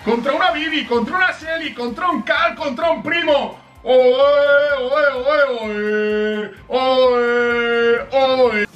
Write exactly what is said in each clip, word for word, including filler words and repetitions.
contra una Bibi, contra una Shelly, contra un Cal, contra un primo. ¡Oe, oe, oe, oe! ¡Oe, oe!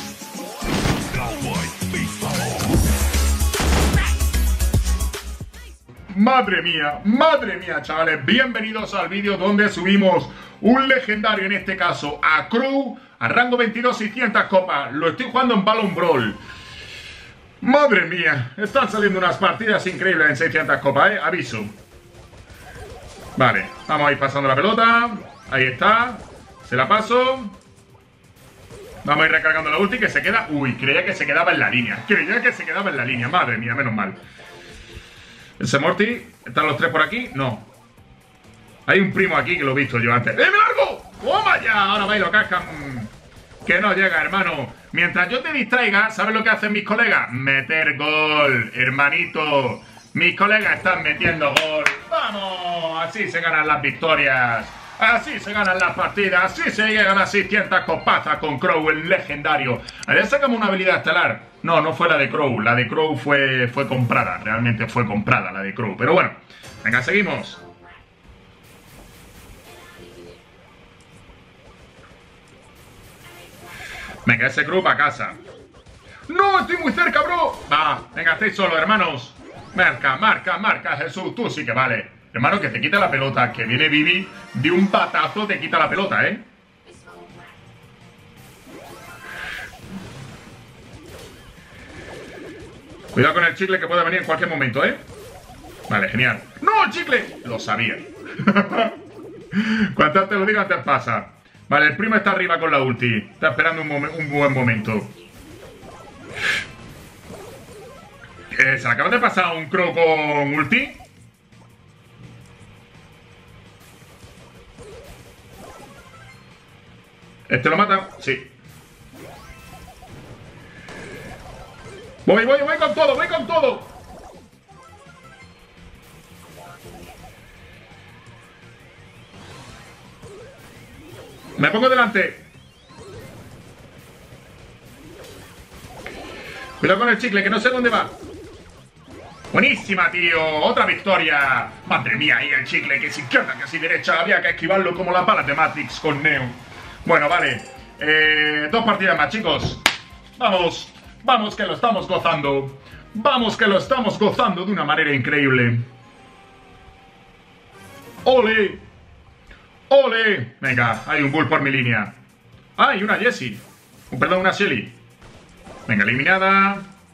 Madre mía, madre mía, chavales, bienvenidos al vídeo donde subimos un legendario, en este caso a Crow, a rango veintidós, seiscientas copas. Lo estoy jugando en Balloon Brawl. Madre mía, están saliendo unas partidas increíbles en seiscientas copas, eh, aviso. Vale, vamos a ir pasando la pelota. Ahí está, se la paso. Vamos a ir recargando la ulti que se queda... Uy, creía que se quedaba en la línea. Creía que se quedaba en la línea, madre mía, menos mal. Ese Morty, ¿están los tres por aquí? No. Hay un primo aquí que lo he visto yo antes. ¡Eh, me largo! ¡Toma ya! Ahora va y lo cascan. Que no llega, hermano. Mientras yo te distraiga, ¿sabes lo que hacen mis colegas? Meter gol, hermanito. Mis colegas están metiendo gol. ¡Vamos! Así se ganan las victorias. Así se ganan las partidas. Así se llegan a seiscientas copazas con Crow, el legendario. Ayer sacamos una habilidad estelar. No, no fue la de Crow. La de Crow fue, fue comprada. Realmente fue comprada la de Crow. Pero bueno, venga, seguimos. Venga, ese Crow para casa. ¡No! ¡Estoy muy cerca, bro! Va, venga, estáis solos, hermanos. Marca, marca, marca, Jesús. Tú sí que vale. Hermano, que te quita la pelota. Que viene Bibi de un patazo, te quita la pelota, ¿eh? Cuidado con el chicle que puede venir en cualquier momento, ¿eh? Vale, genial. ¡No, el chicle! Lo sabía. Cuanto antes lo digo, antes pasa. Vale, el primo está arriba con la ulti. Está esperando un, un buen momento. Eh, ¿Se le acaba de pasar un Crow con ulti? ¿Este lo mata? Sí. Voy, voy, voy con todo, voy con todo. Me pongo delante. Cuidado con el chicle, que no sé dónde va. Buenísima, tío. Otra victoria. Madre mía, ahí el chicle, que es izquierda, que es derecha. Había que esquivarlo como las balas de Matrix con Neo. Bueno, vale. Eh, dos partidas más, chicos. Vamos. Vamos que lo estamos gozando. Vamos que lo estamos gozando de una manera increíble. ¡Ole! ¡Ole! Venga, hay un Bull por mi línea. ¡Ah, y una Jessie! Perdón, una Shelly. Venga, eliminada.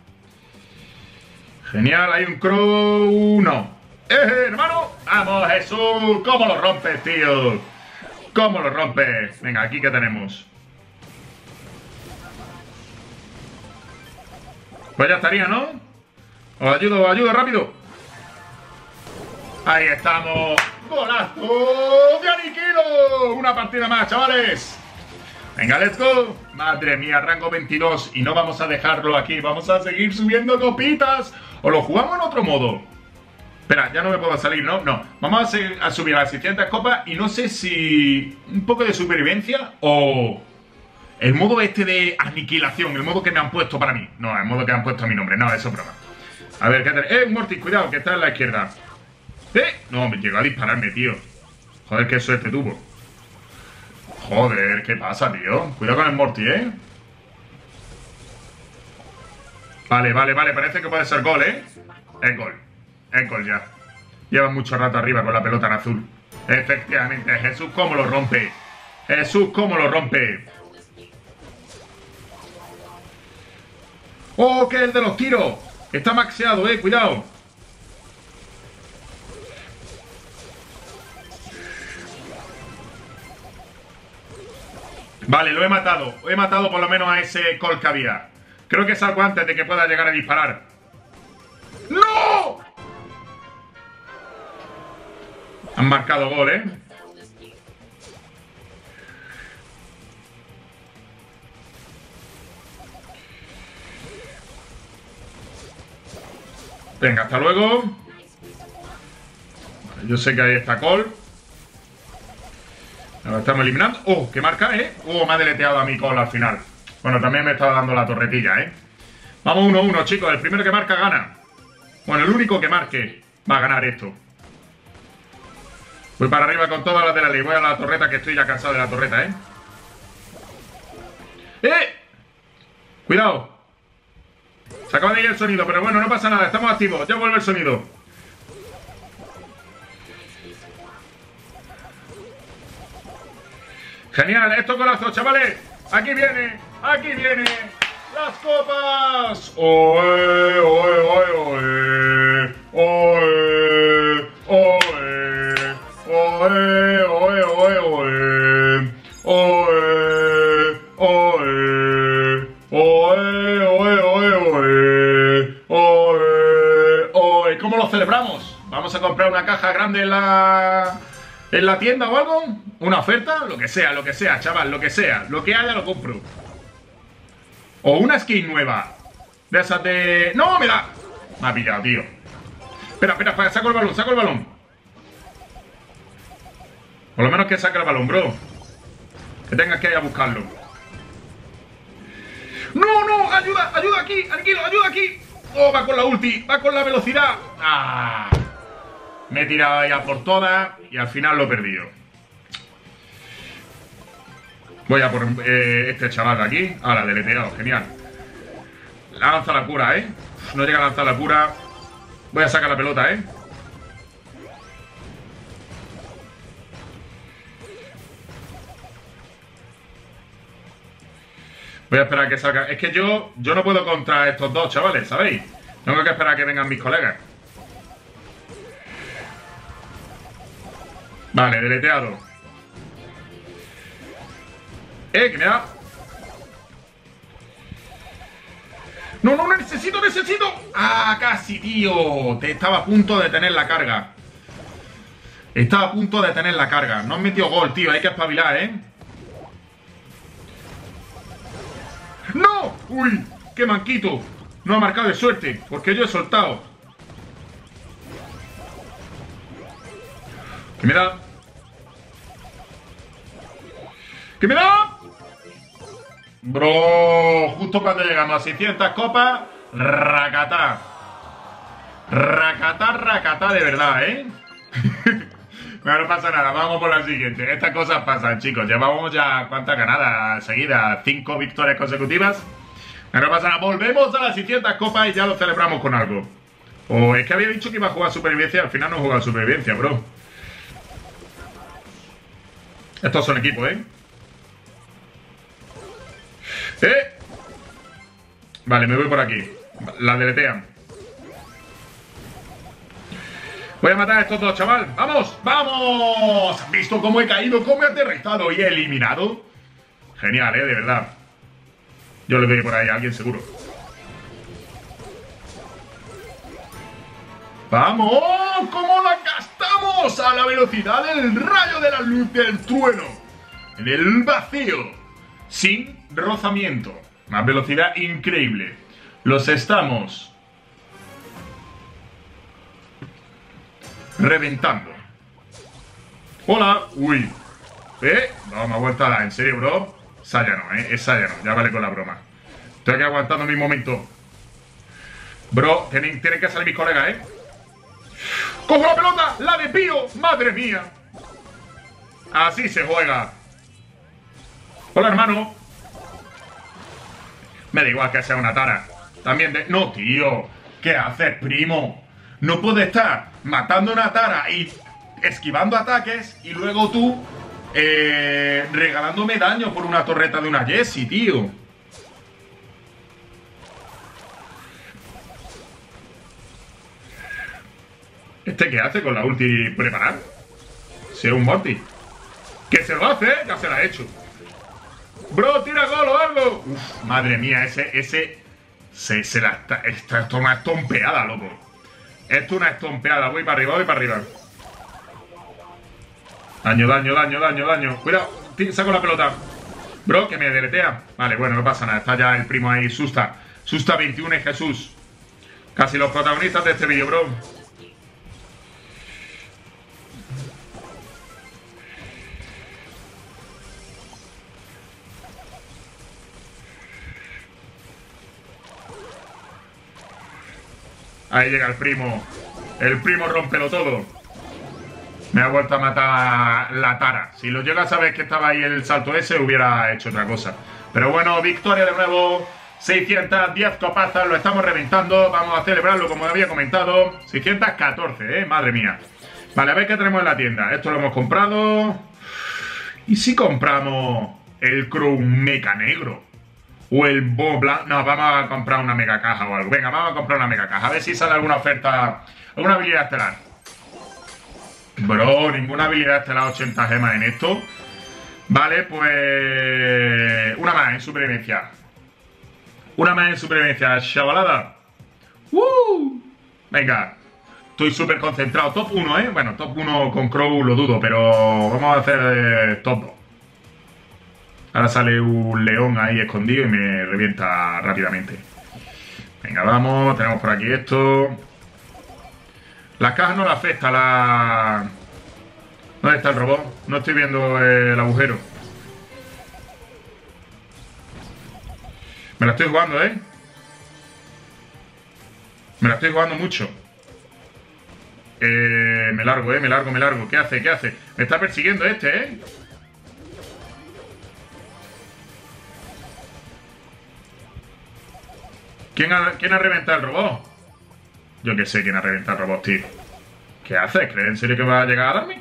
Genial, hay un Crow. No. ¡Eh, hermano! ¡Vamos, Jesús! ¿Cómo lo rompes, tío? ¿Cómo lo rompes? Venga, aquí que tenemos. Pues ya estaría, ¿no? Os ayudo, os ayudo rápido. Ahí estamos. ¡Golazo de aniquilo! Una partida más, chavales. Venga, let's go. Madre mía, rango veintidós. Y no vamos a dejarlo aquí. Vamos a seguir subiendo copitas. O lo jugamos en otro modo. Espera, ya no me puedo salir, ¿no? No. Vamos a, seguir, a subir a las seiscientas copas. Y no sé si... un poco de supervivencia o... el modo este de aniquilación, el modo que me han puesto para mí. No, el modo que han puesto a mi nombre. No, eso es broma. A ver, ¿qué tal? ¡Eh, Morty! Cuidado, que está en la izquierda. ¡Eh! No, me llegó a dispararme, tío. Joder, qué suerte tuvo. Joder, ¿qué pasa, tío? Cuidado con el Morty, ¿eh? Vale, vale, vale. Parece que puede ser gol, ¿eh? Es gol. Es gol ya. Lleva mucho rato arriba con la pelota en azul. Efectivamente. Jesús, ¿cómo lo rompe? Jesús, ¿cómo lo rompe? ¡Oh, que es el de los tiros! Está maxeado, eh, cuidado. Vale, lo he matado. He matado por lo menos a ese Colt que había. Creo que salgo antes de que pueda llegar a disparar. ¡No! Han marcado gol, eh. Venga, hasta luego. Vale, yo sé que ahí está Cole. Ahora estamos eliminando. ¡Oh! ¡Qué marca, eh! ¡Oh! Me ha deleteado a mi Cole al final. Bueno, también me estaba dando la torretilla, eh. Vamos uno uno, chicos. El primero que marca gana. Bueno, el único que marque. va a ganar esto. Voy para arriba con todas las de la ley. Voy a la torreta, que estoy ya cansado de la torreta, ¿eh? ¡Eh! Cuidado. Se acaba de ir el sonido, pero bueno, no pasa nada. Estamos activos. Ya vuelve el sonido. Genial. Esto golazo, chavales. Aquí viene. Aquí viene. Las copas. ¡Oe, oe, oe, oe! ¡Oe! ¡Oe! ¡Oe, oe, oe, oe! ¡Oe! ¡Oe! ¡Oe, oe, oe, oe! ¡Oe! ¡Oe! ¿Cómo lo celebramos? ¿Vamos a comprar una caja grande en la... en la tienda o algo? ¿Una oferta? Lo que sea, lo que sea, chaval, lo que sea. Lo que haya lo compro. O una skin nueva. De esas de... ¡No, me da! Me ha pillado, tío. Espera, espera, espera, saco el balón, saco el balón. Por lo menos que saque el balón, bro. Que tengas que ir a buscarlo. ¡No, no! ¡Ayuda! ¡Ayuda aquí! ¡Tranquilo! ¡Ayuda aquí! ¡Oh, va con la ulti! ¡Va con la velocidad! ¡Ah! Me he tirado ahí a por todas y al final lo he perdido. Voy a por eh, este chaval de aquí. Ahora, deleteado. Genial. Lanza la cura, ¿eh? No llega a lanzar la cura. Voy a sacar la pelota, ¿eh? Voy a esperar a que salga. Es que yo, yo no puedo contra estos dos chavales, ¿sabéis? Tengo que esperar a que vengan mis colegas. Vale, deleteado. Eh, que me da. No, no, no, necesito, necesito. Ah, casi, tío. Te estaba a punto de tener la carga. Estaba a punto de tener la carga. No han metido gol, tío. Hay que espabilar, ¿eh? ¡No! ¡Uy! ¡Qué manquito! No ha marcado de suerte, porque yo he soltado. ¿Qué me da? ¿Qué me da? Bro, justo cuando llegamos a seiscientas copas, racatá. Racatá, racatá de verdad, ¿eh? Bueno, no pasa nada, vamos por la siguiente. Estas cosas pasan, chicos. Llevamos ya, ¿cuántas ganadas seguidas? Cinco victorias consecutivas. Bueno, no pasa nada, volvemos a las seiscientas copas y ya lo celebramos con algo. O es que había dicho que iba a jugar supervivencia y al final no he jugado supervivencia, bro. Estos son equipos, ¿eh? ¡Eh! Vale, me voy por aquí. La deletean. Voy a matar a estos dos, chaval. ¡Vamos! ¡Vamos! ¿Has visto cómo he caído? ¿Cómo he aterrizado y he eliminado? Genial, ¿eh? De verdad. Yo le doy por ahí a alguien seguro. ¡Vamos! ¿Cómo la gastamos? A la velocidad del rayo de la luz del trueno. En el vacío. Sin rozamiento. Una velocidad increíble. Los estamos reventando. Hola. Uy. ¿Eh? No, me ha vuelto a dar. ¿En serio, bro? Esa ya no, ¿eh? Esa ya no. Ya vale con la broma. Estoy aquí aguantando mi momento. Bro, tienen, tienen que salir mis colegas, ¿eh? ¡Cojo la pelota! ¡La desvío! ¡Madre mía! Así se juega. Hola, hermano. Me da igual que sea una tara. También de... No, tío. ¿Qué haces, primo? No puedes estar matando una tara y esquivando ataques y luego tú eh, regalándome daño por una torreta de una Jessie, tío. ¿Este qué hace con la ulti preparada? Sea un Morty. ¿Qué se lo hace? Ya se la ha hecho. Bro, tira gol o algo. Uf, madre mía, ese, ese, se, se la está, esto es una estompeada, loco. Esto es una estompeada. Voy para arriba, voy para arriba. Daño, daño, daño, daño, daño. Cuidado, saco la pelota. Bro, que me deletea. Vale, bueno, no pasa nada. Está ya el primo ahí, Susta. Susta veintiuno y Jesús. Casi los protagonistas de este vídeo, bro. Ahí llega el primo. El primo rómpelo todo. Me ha vuelto a matar la tara. Si lo llega a saber que estaba ahí el salto ese, hubiera hecho otra cosa. Pero bueno, victoria de nuevo. seiscientas diez copazas, lo estamos reventando. Vamos a celebrarlo como había comentado. seiscientas catorce, eh, madre mía. Vale, a ver qué tenemos en la tienda. Esto lo hemos comprado. ¿Y si compramos el Crow Mecha negro? O el Bo blanco. No, vamos a comprar una mega caja o algo. Venga, vamos a comprar una mega caja. A ver si sale alguna oferta, alguna habilidad estelar. Bro, ninguna habilidad estelar ochenta gemas en esto. Vale, pues... Una más en supervivencia. Una más en supervivencia, chavalada. ¡Uh! Venga. Estoy súper concentrado. Top uno, ¿eh? Bueno, top uno con Crow lo dudo, pero vamos a hacer eh, top dos. Ahora sale un león ahí escondido y me revienta rápidamente. Venga, vamos. Tenemos por aquí esto. Las cajas no le afecta la... ¿Dónde está el robot? No estoy viendo el agujero. Me la estoy jugando, ¿eh? Me la estoy jugando mucho. Eh, me largo, eh, me largo, me largo. ¿Qué hace? ¿Qué hace? Me está persiguiendo este, ¿eh? ¿Quién ha, ¿Quién ha reventado el robot? Yo que sé quién ha reventado el robot, tío. ¿Qué haces? ¿Crees en serio que va a llegar a darme?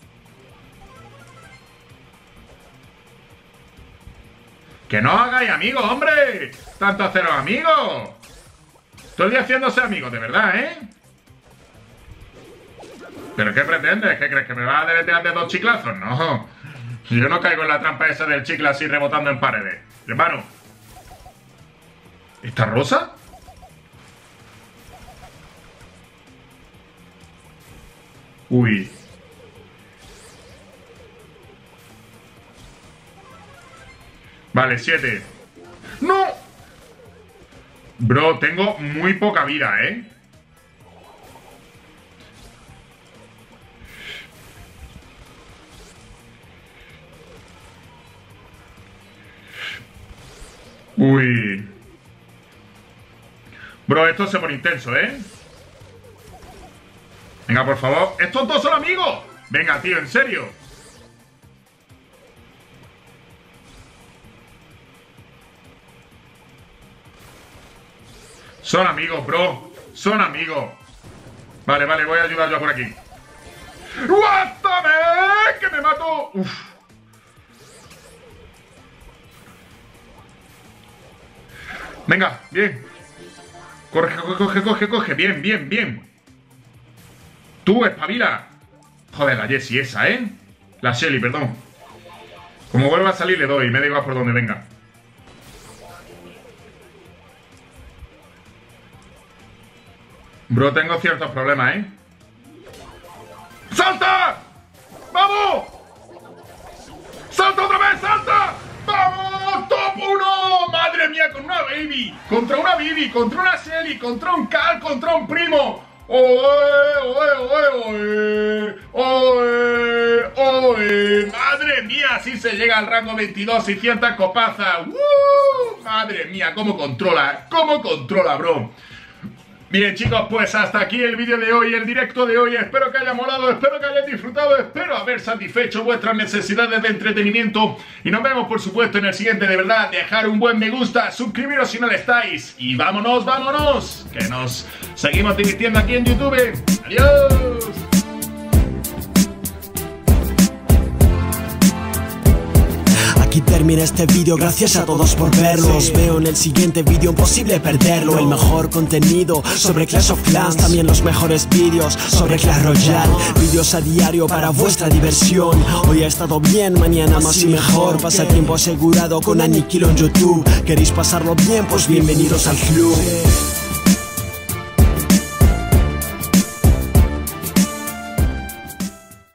¡Que no hagáis amigos, hombre! ¡Tanto haceros amigos! Todo el día haciéndose amigos, de verdad, ¿eh? ¿Pero qué pretendes? ¿Qué crees? ¿Que me vas a deletear de dos chiclazos? No. Yo no caigo en la trampa esa del chicle así rebotando en paredes. Hermano. ¿Esta rosa? Uy. Vale, siete. ¡No! Bro, tengo muy poca vida, ¿eh? Uy. Bro, esto se pone intenso, ¿eh? Venga, por favor. ¡Estos dos son amigos! Venga, tío, en serio. Son amigos, bro. Son amigos. Vale, vale, voy a ayudar yo por aquí. ¡Guástame! ¡Que me mato! Uf. Venga, bien. Corre, coge, coge, coge, coge. Bien, bien, bien. Tú, espabila. Joder, la Jessie esa, ¿eh? La Shelly, perdón. Como vuelva a salir le doy. Me da igual por donde venga. Bro, tengo ciertos problemas, ¿eh? ¡Salta! ¡Vamos! ¡Salta otra vez! ¡Salta! ¡Vamos! ¡Top uno! ¡Madre mía! Con una baby. Contra una baby. Contra una Shelly. Contra un Cal. Contra un primo. ¡Oe! ¡Oe! ¡Oe! ¡Oe! ¡Oe! ¡Madre mía! Así se llega al rango veintidós. seiscientas copazas. ¡Uh! ¡Madre mía! ¿Cómo controla? ¿Cómo controla, bro? Bien, chicos, pues hasta aquí el vídeo de hoy, el directo de hoy. Espero que haya molado, espero que hayáis disfrutado, espero haber satisfecho vuestras necesidades de entretenimiento. Y nos vemos, por supuesto, en el siguiente. De verdad, dejar un buen me gusta, suscribiros si no lo estáis. Y vámonos, vámonos, que nos seguimos divirtiendo aquí en YouTube. ¡Adiós! Aquí termina este vídeo, gracias a todos por verlo. Os veo en el siguiente vídeo, imposible perderlo. El mejor contenido sobre Clash of Clans, también los mejores vídeos sobre Clash Royale. Vídeos a diario para vuestra diversión. Hoy ha estado bien, mañana más y mejor. Pasatiempo asegurado con Aniquilo en YouTube. ¿Queréis pasarlo bien? Pues bienvenidos al club.